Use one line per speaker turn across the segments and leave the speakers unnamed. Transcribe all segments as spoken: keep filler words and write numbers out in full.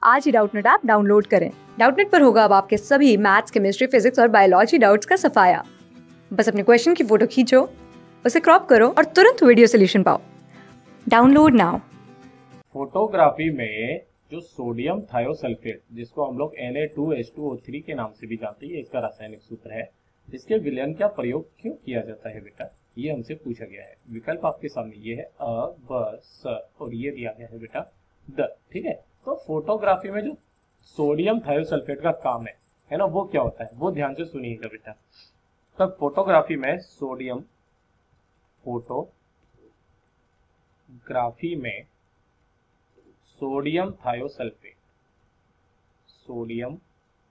आज ही Doubtnut app download करें। डाउटनेट पर होगा अब आपके सभी मैथ्स, केमिस्ट्री, फिजिक्स और बायोलॉजी डाउट्स का सफाया। बस अपने क्वेश्चन की फोटो खींचो, उसे क्रॉप करो और तुरंत वीडियो सोल्यूशन पाओ। Download now.
फोटोग्राफी में जो सोडियम थायोसल्फेट, जिसको हम लोग N A two H two O three के नाम से भी जानते हैं, इसका रासायनिक सूत्र है। इसके विलयन का प्रयोग क्यों किया जाता है बेटा, ये हमसे पूछा गया है। विकल्प आपके सामने ये है अ, ब, स और ये दिया गया है बेटा द। ठीक है, तो फोटोग्राफी में जो सोडियम थायोसल्फेट का काम है है ना, वो क्या होता है, वो ध्यान से सुनिएगा बेटा। तब फोटोग्राफी में सोडियम फोटोग्राफी में सोडियम थायोसल्फेट सोडियम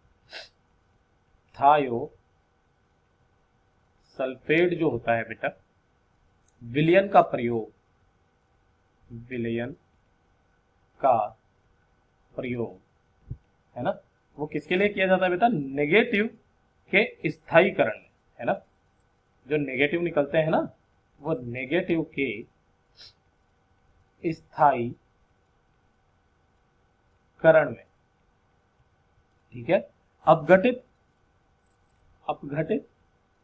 थायोसल्फेट जो होता है बेटा, विलयन का प्रयोग विलयन का प्रयोग है ना, वो किसके लिए किया जाता है बेटा, नेगेटिव के स्थायीकरण में, है ना। जो नेगेटिव निकलते हैं ना, वो नेगेटिव के स्थायीकरण में। ठीक है, अपघटित अपघटित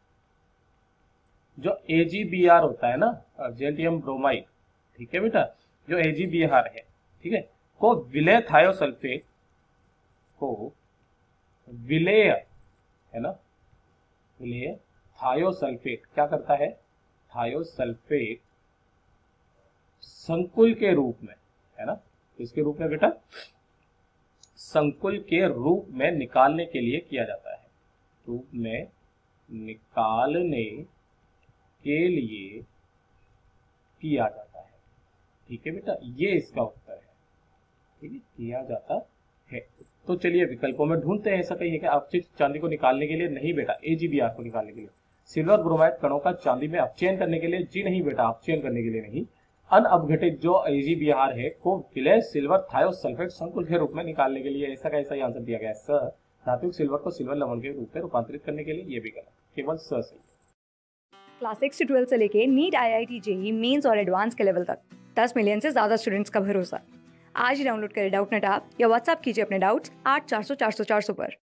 जो ए जी बी आर होता है ना, अर्जेंटियम ब्रोमाइड, ठीक है बेटा, जो ए जी बी आर है, ठीक है, को विलेय थायोसल्फेट को विलेय है ना, विलेय थायोसल्फेट क्या करता है, थायोसल्फेट संकुल के रूप में, है ना, किसके रूप में बेटा, संकुल के रूप में निकालने के लिए किया जाता है, रूप में निकालने के लिए किया जाता है। ठीक है बेटा, ये इसका उत्तर है। ठीक है, किया जाता है। तो चलिए विकल्पों में ढूंढते हैं। ऐसा कहीं है कि अपचित चांदी को निकालने के लिए, नहीं बेटा, ए जी बी आर को निकालने के लिए। सिल्वर ब्रोमाइड कणों का चांदी में अपचयन करने के लिए, जी नहीं बेटा, अपचयन करने के लिए नहीं। अनअपघटित जो ए जी बी आर है को विलय सिल्वर थायोसल्फेट संकुल के रूप में निकालने के लिए, ऐसा कैसा आंसर दिया गया है सर। धातुक सिल्वर को सिल्वर लवण के रूप में रूपांतरित करने के लिए, ये भी गलत, केवल स सही है।
क्लास सिक्स से ट्वेल्थ से लेके NEET, I I T, J E E mains और एडवांस के लेवल तक दस मिलियन से ज्यादा स्टूडेंट्स का भरोसा। आज ही डाउनलोड करें डाउटनेट ऐप या व्हाट्सएप कीजिए अपने डाउट्स आठ चार सौ चार सौ चार सौ पर।